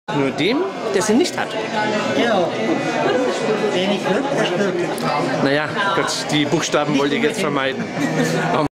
Nur dem, der sie nicht hat. Genau. Wenig Glück, das Glück. Naja, Gott, die Buchstaben wollte ich jetzt vermeiden.